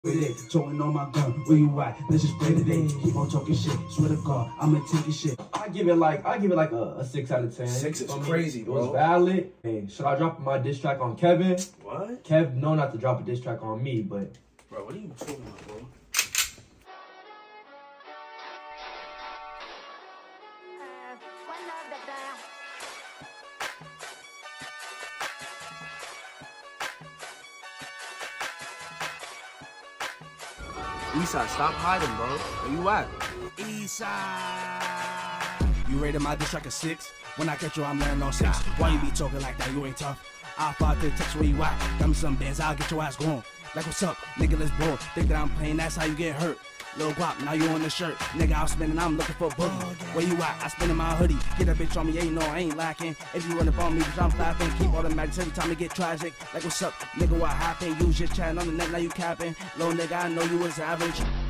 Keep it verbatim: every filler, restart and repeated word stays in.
With it, throwing on my gun, where you at? Let's just play today. Keep on talking shit, swear to God, I'ma take your shit. I give it like, I give it like a, a six out of ten. Six is crazy, bro. It was valid. Hey, should I drop my diss track on Kevin? What? Kev, no, not to drop a diss track on me, but. Bro, what are you talking about, bro? Esai, stop hiding, bro. Where you at? Esai. You rated my diss track a six? When I catch you, I'm laying on six. Why you be talking like that? You ain't tough. I'll fly to the text where you at. Got me some bands, I'll get your ass going. Like, what's up? Nigga, let's blow. Think that I'm playing, that's how you get hurt. Lil guap, now you on the shirt. Nigga, I'm spinning, I'm looking for a boogie. Where you at? I spinning my hoodie. Get a bitch on me, ain't no, I ain't lacking. If you run up on me, bitch, I'm flapping. Keep automatics every time it get tragic. Like, what's up? Nigga, what happened? You was just chatting on the net, now you capping. Little nigga, I know you was average.